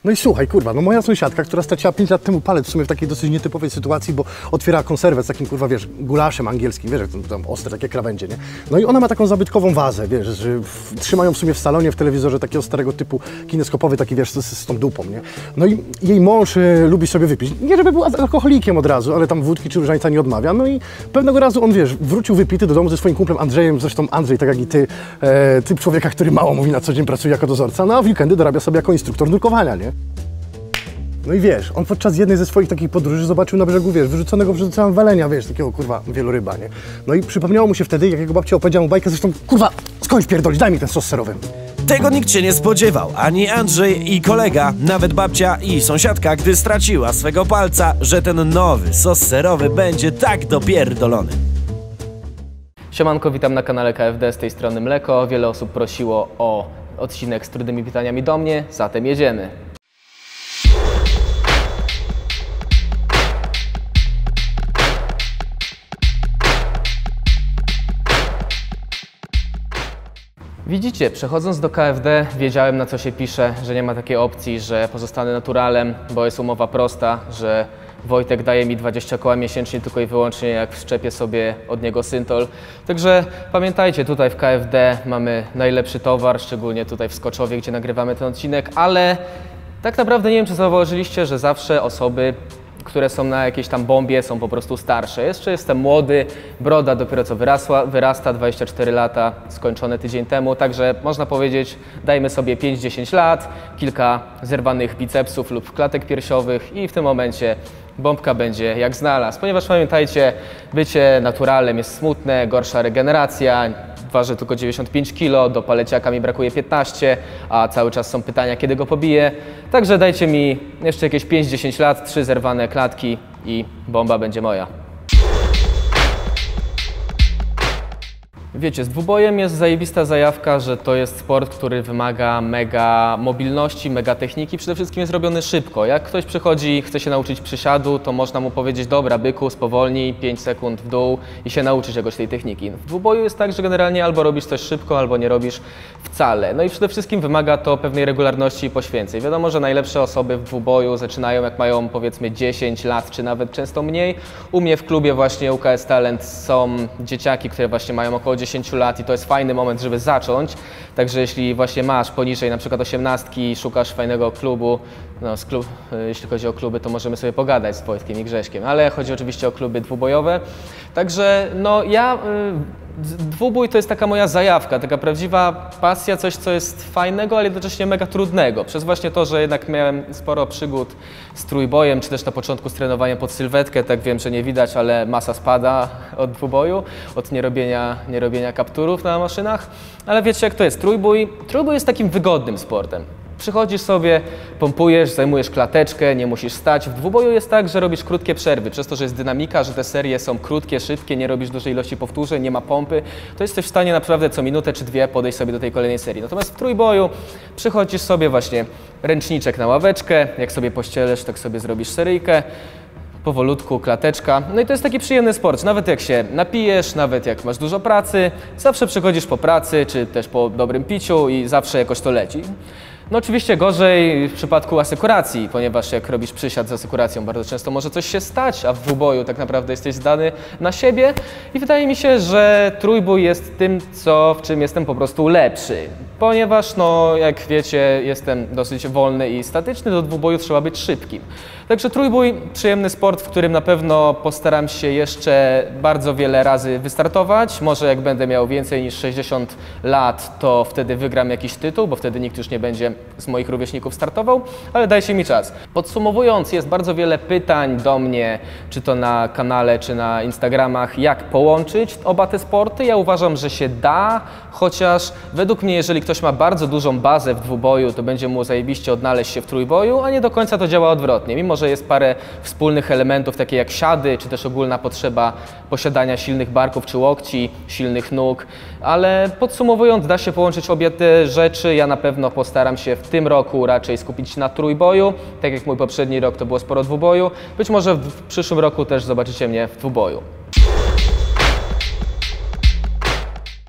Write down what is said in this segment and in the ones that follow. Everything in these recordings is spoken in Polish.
No i słuchaj, kurwa, no moja sąsiadka, która straciła 5 lat temu palec w sumie w takiej dosyć nietypowej sytuacji, bo otwierała konserwę z takim, kurwa, wiesz, gulaszem angielskim, wiesz, jak tam ostre takie krawędzie, nie? No i ona ma taką zabytkową wazę, wiesz, że trzymają w sumie w salonie, w telewizorze takiego starego typu kineskopowy, taki, wiesz, z tą dupą, nie? No i jej mąż lubi sobie wypić. Nie żeby był alkoholikiem od razu, ale tam wódki czy różańca nie odmawia. No i pewnego razu on, wiesz, wrócił wypity do domu ze swoim kumplem Andrzejem, zresztą Andrzej, tak jak i ty, typ człowieka, który mało mówi, na co dzień pracuje jako dozorca, no a w weekendy dorabia sobie jako instruktor nurkowania, nie? No i wiesz, on podczas jednej ze swoich takich podróży zobaczył na brzegu, wiesz, wyrzuconego przez ocean walenia, wiesz, takiego, kurwa, wieloryba, nie? No i przypomniało mu się wtedy, jak jego babcia opowiedziała mu bajkę, zresztą, kurwa, skądś pierdolić, daj mi ten sos serowy. Tego nikt się nie spodziewał, ani Andrzej i kolega, nawet babcia i sąsiadka, gdy straciła swego palca, że ten nowy sos serowy będzie tak dopierdolony. Siemanko, witam na kanale KFD, z tej strony Mleko. Wiele osób prosiło o odcinek z trudnymi pytaniami do mnie, zatem jedziemy. Widzicie, przechodząc do KFD wiedziałem, na co się pisze, że nie ma takiej opcji, że pozostanę naturalem, bo jest umowa prosta, że Wojtek daje mi 20 koła miesięcznie tylko i wyłącznie jak wszczepię sobie od niego syntol. Także pamiętajcie, tutaj w KFD mamy najlepszy towar, szczególnie tutaj w Skoczowie, gdzie nagrywamy ten odcinek, ale tak naprawdę nie wiem, czy zauważyliście, że zawsze osoby, które są na jakiejś tam bombie, są po prostu starsze. Jeszcze jestem młody, broda dopiero co wyrasta, 24 lata, skończone tydzień temu, także można powiedzieć, dajmy sobie 5-10 lat, kilka zerwanych bicepsów lub klatek piersiowych i w tym momencie bombka będzie jak znalazł. Ponieważ pamiętajcie, bycie naturalem jest smutne, gorsza regeneracja, waży tylko 95 kg, do paleciaka mi brakuje 15, a cały czas są pytania, kiedy go pobiję. Także dajcie mi jeszcze jakieś 5-10 lat, 3 zerwane klatki i bomba będzie moja. Wiecie, z dwubojem jest zajebista zajawka, że to jest sport, który wymaga mega mobilności, mega techniki. Przede wszystkim jest robiony szybko. Jak ktoś przychodzi, chce się nauczyć przysiadu, to można mu powiedzieć, dobra, byku, spowolnij, 5 sekund w dół i się nauczyć czegoś tej techniki. W dwuboju jest tak, że generalnie albo robisz coś szybko, albo nie robisz wcale. No i przede wszystkim wymaga to pewnej regularności i poświęceń. Wiadomo, że najlepsze osoby w dwuboju zaczynają jak mają powiedzmy 10 lat, czy nawet często mniej. U mnie w klubie właśnie UKS Talent są dzieciaki, które właśnie mają około 10 lat i to jest fajny moment, żeby zacząć. Także jeśli właśnie masz poniżej na przykład 18 i szukasz fajnego klubu, no jeśli chodzi o kluby, to możemy sobie pogadać z Wojtkiem i Grześkiem, ale chodzi oczywiście o kluby dwubojowe. Także no dwubój to jest taka moja zajawka, taka prawdziwa pasja, coś co jest fajnego, ale jednocześnie mega trudnego. Przez właśnie to, że jednak miałem sporo przygód z trójbojem, czy też na początku z trenowaniem pod sylwetkę, tak wiem, że nie widać, ale masa spada od dwuboju, od nierobienia kapturów na maszynach. Ale wiecie jak to jest, trójbój jest takim wygodnym sportem. Przychodzisz sobie, pompujesz, zajmujesz klateczkę, nie musisz stać. W dwuboju jest tak, że robisz krótkie przerwy. Przez to, że jest dynamika, że te serie są krótkie, szybkie, nie robisz dużej ilości powtórzeń, nie ma pompy, to jesteś w stanie naprawdę co minutę czy dwie podejść sobie do tej kolejnej serii. Natomiast w trójboju przychodzisz sobie właśnie ręczniczek na ławeczkę, jak sobie pościelesz, tak sobie zrobisz seryjkę. Powolutku, klateczka. No i to jest taki przyjemny sport. Nawet jak się napijesz, nawet jak masz dużo pracy, zawsze przychodzisz po pracy, czy też po dobrym piciu i zawsze jakoś to leci. No oczywiście gorzej w przypadku asekuracji, ponieważ jak robisz przysiad z asekuracją, bardzo często może coś się stać, a w dwuboju tak naprawdę jesteś zdany na siebie i wydaje mi się, że trójbój jest tym, w czym jestem po prostu lepszy. Ponieważ, no jak wiecie, jestem dosyć wolny i statyczny, do dwuboju trzeba być szybkim. Także trójbój, przyjemny sport, w którym na pewno postaram się jeszcze bardzo wiele razy wystartować. Może jak będę miał więcej niż 60 lat, to wtedy wygram jakiś tytuł, bo wtedy nikt już nie będzie z moich rówieśników startował, ale dajcie mi czas. Podsumowując, jest bardzo wiele pytań do mnie, czy to na kanale, czy na Instagramach, jak połączyć oba te sporty. Ja uważam, że się da, chociaż według mnie, jeżeli ktoś ma bardzo dużą bazę w dwuboju, to będzie mu zajebiście odnaleźć się w trójboju, a nie do końca to działa odwrotnie. Mimo że jest parę wspólnych elementów, takie jak siady, czy też ogólna potrzeba posiadania silnych barków czy łokci, silnych nóg, ale podsumowując, da się połączyć obie te rzeczy. Ja na pewno postaram się w tym roku raczej skupić się na trójboju, tak jak mój poprzedni rok to było sporo dwuboju. Być może w przyszłym roku też zobaczycie mnie w dwuboju.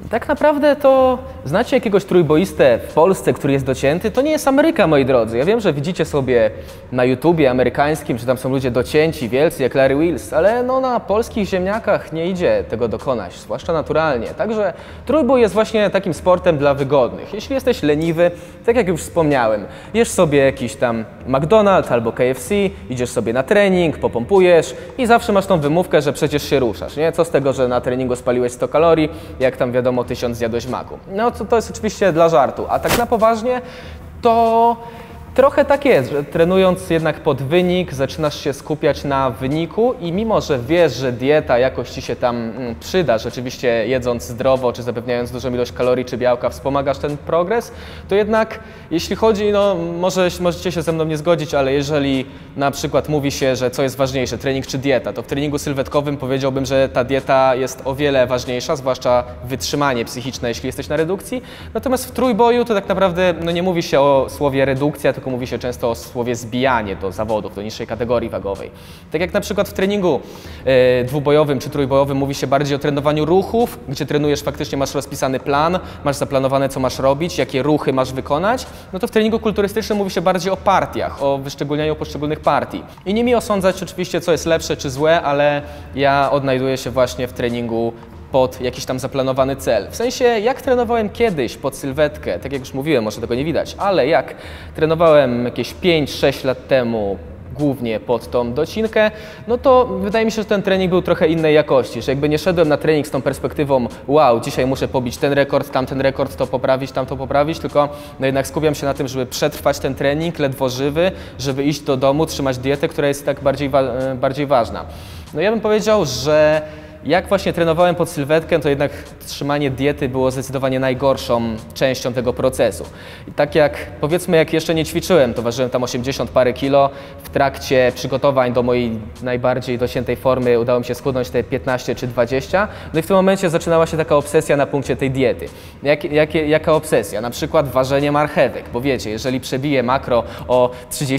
Tak naprawdę to znacie jakiegoś trójboistę w Polsce, który jest docięty? To nie jest Ameryka, moi drodzy. Ja wiem, że widzicie sobie na YouTubie amerykańskim, że tam są ludzie docięci, wielcy jak Larry Wills, ale no na polskich ziemniakach nie idzie tego dokonać, zwłaszcza naturalnie. Także trójbój jest właśnie takim sportem dla wygodnych. Jeśli jesteś leniwy, tak jak już wspomniałem, jesz sobie jakiś tam McDonald's albo KFC, idziesz sobie na trening, popompujesz i zawsze masz tą wymówkę, że przecież się ruszasz, nie? Co z tego, że na treningu spaliłeś 100 kalorii, jak tam wiadomo 1000 zjadłeś maku. No to jest oczywiście dla żartu, a tak na poważnie to trochę tak jest, że trenując jednak pod wynik, zaczynasz się skupiać na wyniku i mimo, że wiesz, że dieta jakoś ci się tam przyda, rzeczywiście jedząc zdrowo, czy zapewniając dużą ilość kalorii czy białka, wspomagasz ten progres, to jednak jeśli chodzi, no możecie się ze mną nie zgodzić, ale jeżeli na przykład mówi się, że co jest ważniejsze, trening czy dieta, to w treningu sylwetkowym powiedziałbym, że ta dieta jest o wiele ważniejsza, zwłaszcza wytrzymanie psychiczne, jeśli jesteś na redukcji. Natomiast w trójboju to tak naprawdę no nie mówi się o słowie redukcja, tylko mówi się często o słowie zbijanie do zawodów, do niższej kategorii wagowej. Tak jak na przykład w treningu dwubojowym czy trójbojowym mówi się bardziej o trenowaniu ruchów, gdzie trenujesz faktycznie, masz rozpisany plan, masz zaplanowane, co masz robić, jakie ruchy masz wykonać, no to w treningu kulturystycznym mówi się bardziej o partiach, o wyszczególnianiu poszczególnych partii. I nie mi osądzać oczywiście, co jest lepsze czy złe, ale ja odnajduję się właśnie w treningu pod jakiś tam zaplanowany cel. W sensie, jak trenowałem kiedyś pod sylwetkę, tak jak już mówiłem, może tego nie widać, ale jak trenowałem jakieś 5-6 lat temu głównie pod tą docinkę, no to wydaje mi się, że ten trening był trochę innej jakości, że jakby nie szedłem na trening z tą perspektywą wow, dzisiaj muszę pobić ten rekord, tamten rekord, to poprawić, tamto poprawić, tylko no jednak skupiam się na tym, żeby przetrwać ten trening ledwo żywy, żeby iść do domu, trzymać dietę, która jest tak bardziej ważna. No ja bym powiedział, że jak właśnie trenowałem pod sylwetkę, to jednak trzymanie diety było zdecydowanie najgorszą częścią tego procesu. I tak jak, powiedzmy, jak jeszcze nie ćwiczyłem, to ważyłem tam 80 parę kilo, w trakcie przygotowań do mojej najbardziej dociętej formy udało mi się schudnąć te 15 czy 20, no i w tym momencie zaczynała się taka obsesja na punkcie tej diety. Jaka obsesja? Na przykład ważenie marchewek, bo wiecie, jeżeli przebiję makro o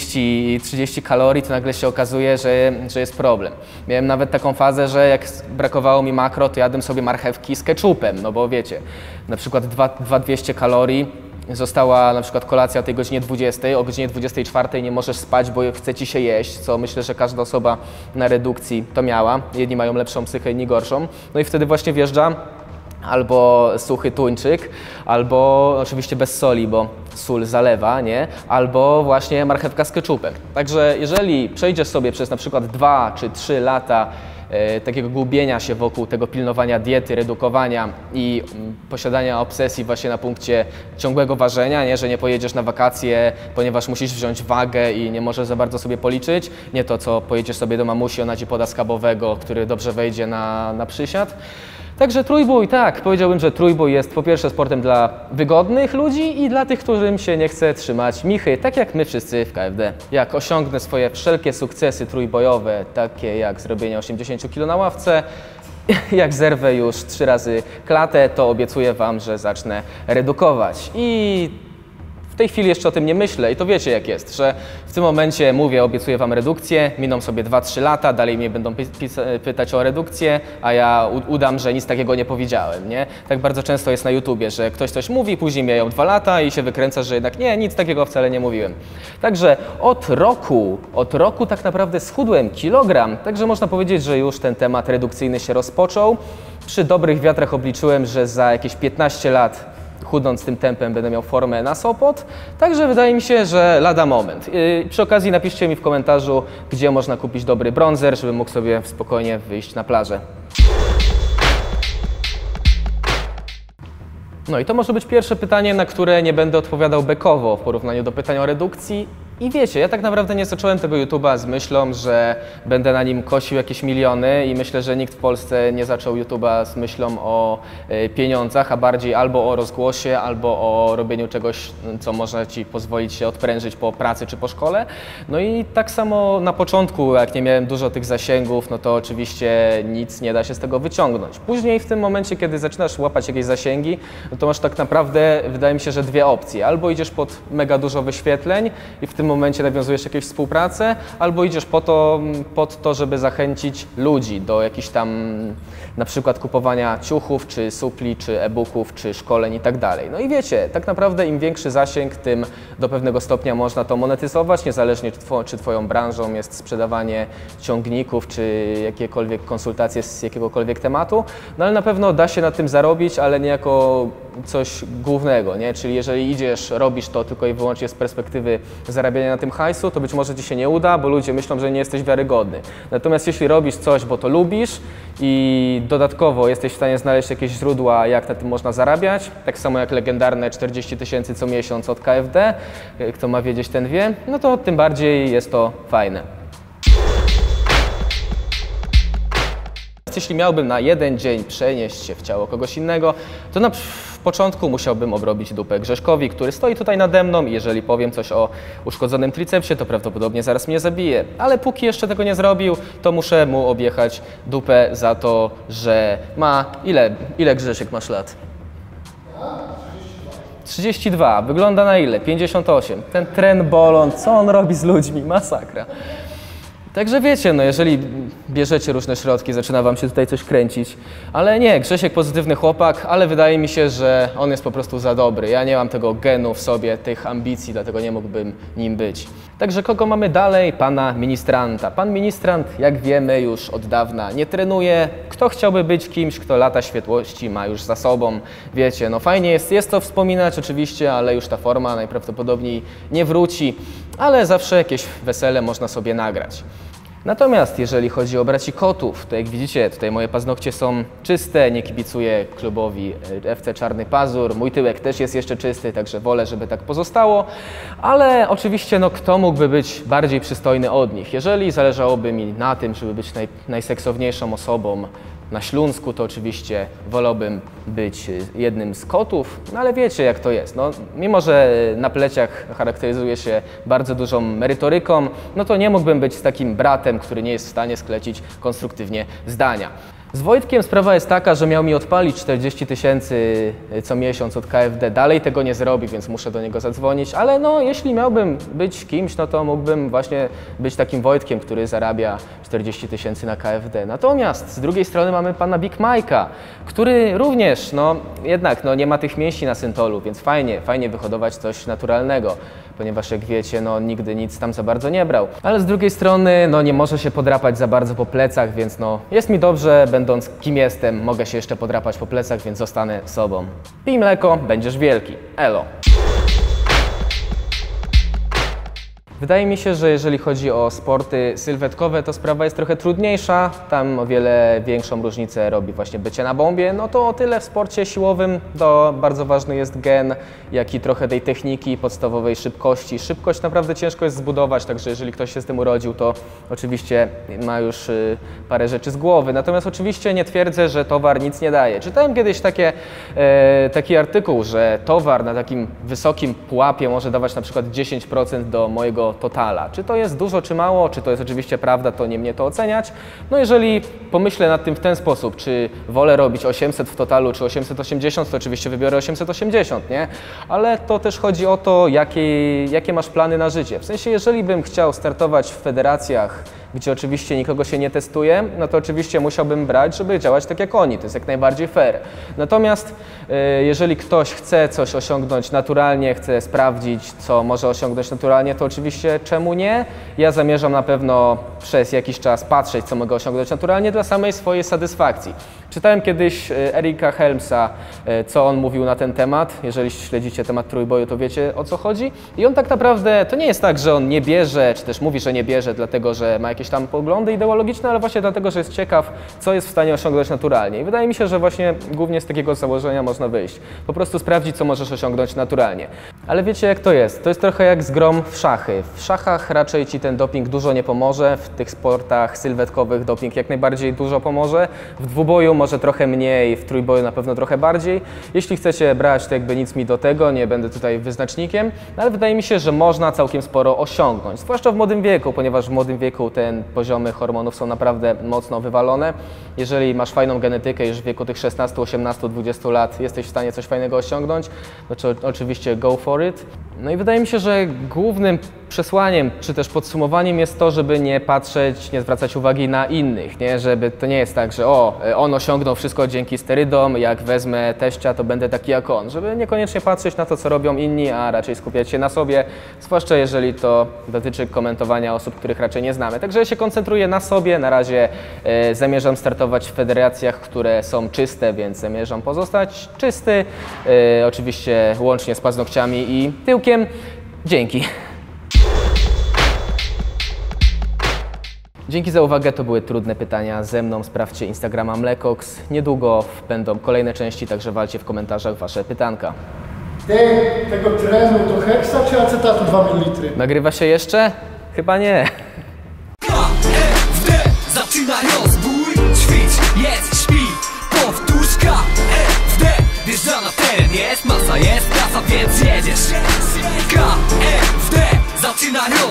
30 kalorii, to nagle się okazuje, że jest problem. Miałem nawet taką fazę, że jak brakowało mi makro, to jadłem sobie marchewki z ketchupem, no bo wiecie, na przykład 200 kalorii, została na przykład kolacja o tej godzinie 20, o godzinie 24 nie możesz spać, bo chce ci się jeść, co myślę, że każda osoba na redukcji to miała. Jedni mają lepszą psychę, inni gorszą. No i wtedy właśnie wjeżdża albo suchy tuńczyk, albo oczywiście bez soli, bo sól zalewa, nie? Albo właśnie marchewka z ketchupem. Także jeżeli przejdziesz sobie przez na przykład 2 czy 3 lata takiego gubienia się wokół tego pilnowania diety, redukowania i posiadania obsesji właśnie na punkcie ciągłego ważenia, nie? Że nie pojedziesz na wakacje, ponieważ musisz wziąć wagę i nie możesz za bardzo sobie policzyć, nie to, co pojedziesz sobie do mamusi, ona ci poda schabowego, który dobrze wejdzie na przysiad. Także trójbój, tak, powiedziałbym, że trójbój jest po pierwsze sportem dla wygodnych ludzi i dla tych, którym się nie chce trzymać michy, tak jak my wszyscy w KFD. Jak osiągnę swoje wszelkie sukcesy trójbojowe, takie jak zrobienie 80 kg na ławce, jak zerwę już 3 razy klatę, to obiecuję Wam, że zacznę redukować. I w tej chwili jeszcze o tym nie myślę i to wiecie jak jest, że w tym momencie mówię, obiecuję Wam redukcję, miną sobie 2-3 lata, dalej mnie będą pytać o redukcję, a ja udam, że nic takiego nie powiedziałem, nie? Tak bardzo często jest na YouTubie, że ktoś coś mówi, później mijają 2 lata i się wykręca, że jednak nie, nic takiego wcale nie mówiłem. Także od roku tak naprawdę schudłem kilogram, także można powiedzieć, że już ten temat redukcyjny się rozpoczął. Przy dobrych wiatrach obliczyłem, że za jakieś 15 lat chudnąc tym tempem będę miał formę na Sopot, także wydaje mi się, że lada moment. Przy okazji napiszcie mi w komentarzu, gdzie można kupić dobry bronzer, żebym mógł sobie spokojnie wyjść na plażę. No i to może być pierwsze pytanie, na które nie będę odpowiadał bekowo w porównaniu do pytań o redukcji. I wiecie, ja tak naprawdę nie zacząłem tego YouTube'a z myślą, że będę na nim kosił jakieś miliony i myślę, że nikt w Polsce nie zaczął YouTube'a z myślą o pieniądzach, a bardziej albo o rozgłosie, albo o robieniu czegoś, co może Ci pozwolić się odprężyć po pracy czy po szkole. No i tak samo na początku, jak nie miałem dużo tych zasięgów, no to oczywiście nic nie da się z tego wyciągnąć. Później w tym momencie, kiedy zaczynasz łapać jakieś zasięgi, no to masz tak naprawdę, wydaje mi się, że 2 opcje. Albo idziesz pod mega dużo wyświetleń i w tym momencie nawiązujesz jakieś współpracę, albo idziesz pod to, żeby zachęcić ludzi do jakichś tam na przykład kupowania ciuchów, czy supli, czy e-booków, czy szkoleń i tak dalej. No i wiecie, tak naprawdę im większy zasięg, tym do pewnego stopnia można to monetyzować, niezależnie czy Twoją branżą jest sprzedawanie ciągników, czy jakiekolwiek konsultacje z jakiegokolwiek tematu, no ale na pewno da się na tym zarobić, ale nie jako coś głównego, nie? Czyli jeżeli idziesz, robisz to tylko i wyłącznie z perspektywy zarabiania na tym hajsu, to być może Ci się nie uda, bo ludzie myślą, że nie jesteś wiarygodny. Natomiast jeśli robisz coś, bo to lubisz i dodatkowo jesteś w stanie znaleźć jakieś źródła, jak na tym można zarabiać, tak samo jak legendarne 40 000 co miesiąc od KFD, kto ma wiedzieć, ten wie, no to tym bardziej jest to fajne. Jeśli miałbym na jeden dzień przenieść się w ciało kogoś innego, to w początku musiałbym obrobić dupę Grześkowi, który stoi tutaj nade mną i jeżeli powiem coś o uszkodzonym tricepsie, to prawdopodobnie zaraz mnie zabije. Ale póki jeszcze tego nie zrobił, to muszę mu objechać dupę za to, że ma... Ile Grzesiek masz lat? 32. Wygląda na ile? 58. Ten trenbolon, co on robi z ludźmi? Masakra. Także wiecie, no jeżeli bierzecie różne środki, zaczyna wam się tutaj coś kręcić, ale nie, Grzesiek pozytywny chłopak, ale wydaje mi się, że on jest po prostu za dobry. Ja nie mam tego genu w sobie, tych ambicji, dlatego nie mógłbym nim być. Także kogo mamy dalej? Pana ministranta. Pan ministrant, jak wiemy, już od dawna nie trenuje. Kto chciałby być kimś, kto lata światłości ma już za sobą? Wiecie, no fajnie jest to wspominać oczywiście, ale już ta forma najprawdopodobniej nie wróci, ale zawsze jakieś wesele można sobie nagrać. Natomiast jeżeli chodzi o braci kotów, to jak widzicie, tutaj moje paznokcie są czyste, nie kibicuję klubowi FC Czarny Pazur, mój tyłek też jest jeszcze czysty, także wolę, żeby tak pozostało, ale oczywiście no, kto mógłby być bardziej przystojny od nich? Jeżeli zależałoby mi na tym, żeby być najseksowniejszą osobą na Śląsku, to oczywiście wolałbym być jednym z kotów, no ale wiecie jak to jest. No, mimo że na pleciach charakteryzuje się bardzo dużą merytoryką, no to nie mógłbym być z takim bratem, który nie jest w stanie sklecić konstruktywnie zdania. Z Wojtkiem sprawa jest taka, że miał mi odpalić 40 000 co miesiąc od KFD. Dalej tego nie zrobi, więc muszę do niego zadzwonić, ale no jeśli miałbym być kimś, no to mógłbym właśnie być takim Wojtkiem, który zarabia 40 000 na KFD. Natomiast z drugiej strony mamy pana Big Mike'a, który również, no jednak no, nie ma tych mięśni na syntolu, więc fajnie wyhodować coś naturalnego, ponieważ jak wiecie, no nigdy nic tam za bardzo nie brał. Ale z drugiej strony, no nie może się podrapać za bardzo po plecach, więc no jest mi dobrze, będąc kim jestem, mogę się jeszcze podrapać po plecach, więc zostanę sobą. Pij mleko, będziesz wielki. Elo. Wydaje mi się, że jeżeli chodzi o sporty sylwetkowe, to sprawa jest trochę trudniejsza. Tam o wiele większą różnicę robi właśnie bycie na bombie. No to o tyle w sporcie siłowym to bardzo ważny jest gen, jak i trochę tej techniki, podstawowej szybkości. Szybkość naprawdę ciężko jest zbudować, także jeżeli ktoś się z tym urodził, to oczywiście ma już parę rzeczy z głowy. Natomiast oczywiście nie twierdzę, że towar nic nie daje. Czytałem kiedyś taki artykuł, że towar na takim wysokim pułapie może dawać na przykład 10% do mojego totala. Czy to jest dużo, czy mało, czy to jest oczywiście prawda, to nie mnie to oceniać. No jeżeli pomyślę nad tym w ten sposób, czy wolę robić 800 w totalu, czy 880, to oczywiście wybiorę 880, nie? Ale to też chodzi o to, jakie masz plany na życie. W sensie, jeżeli bym chciał startować w federacjach, gdzie oczywiście nikogo się nie testuje, no to oczywiście musiałbym brać, żeby działać tak jak oni, to jest jak najbardziej fair. Natomiast jeżeli ktoś chce coś osiągnąć naturalnie, chce sprawdzić, co może osiągnąć naturalnie, to oczywiście czemu nie? Ja zamierzam na pewno przez jakiś czas patrzeć, co mogę osiągnąć naturalnie dla samej swojej satysfakcji. Czytałem kiedyś Erika Helmsa, co on mówił na ten temat. Jeżeli śledzicie temat trójboju, to wiecie, o co chodzi. I on tak naprawdę, to nie jest tak, że on nie bierze, czy też mówi, że nie bierze, dlatego że ma jakieś tam poglądy ideologiczne, ale właśnie dlatego, że jest ciekaw, co jest w stanie osiągnąć naturalnie. I wydaje mi się, że właśnie głównie z takiego założenia można wyjść. Po prostu sprawdzić, co możesz osiągnąć naturalnie. Ale wiecie, jak to jest? To jest trochę jak z grą w szachy. W szachach raczej ci ten doping dużo nie pomoże, w tych sportach sylwetkowych doping jak najbardziej dużo pomoże. W dwuboju może trochę mniej, w trójboju na pewno trochę bardziej. Jeśli chcecie brać, to jakby nic mi do tego, nie będę tutaj wyznacznikiem, ale wydaje mi się, że można całkiem sporo osiągnąć, zwłaszcza w młodym wieku, ponieważ w młodym wieku te poziomy hormonów są naprawdę mocno wywalone. Jeżeli masz fajną genetykę już w wieku tych 16, 18, 20 lat jesteś w stanie coś fajnego osiągnąć, no to oczywiście go for it. No i wydaje mi się, że głównym przesłaniem, czy też podsumowaniem jest to, żeby nie patrzeć, nie zwracać uwagi na innych, nie? Żeby to nie jest tak, że on osiągnął wszystko dzięki sterydom, jak wezmę teścia, to będę taki jak on. Żeby niekoniecznie patrzeć na to, co robią inni, a raczej skupiać się na sobie, zwłaszcza jeżeli to dotyczy komentowania osób, których raczej nie znamy. Także ja się koncentruję na sobie, na razie zamierzam startować w federacjach, które są czyste, więc zamierzam pozostać czysty, oczywiście łącznie z paznokciami i tyłkiem. Dzięki. Dzięki za uwagę, to były trudne pytania ze mną. Sprawdźcie Instagrama Mlekox. Niedługo będą kolejne części, także walcie w komentarzach wasze pytanka. Tego trenu to heksa czy acetatu 2 ml? Nagrywa się jeszcze? Chyba nie. KFD, zaczyna rozbój, ćwicz, jest, śpi, powtórz KFD, wjeżdża na teren, jest, masa jest, kasa, więc jedziesz. KFD, zaczyna rozbój.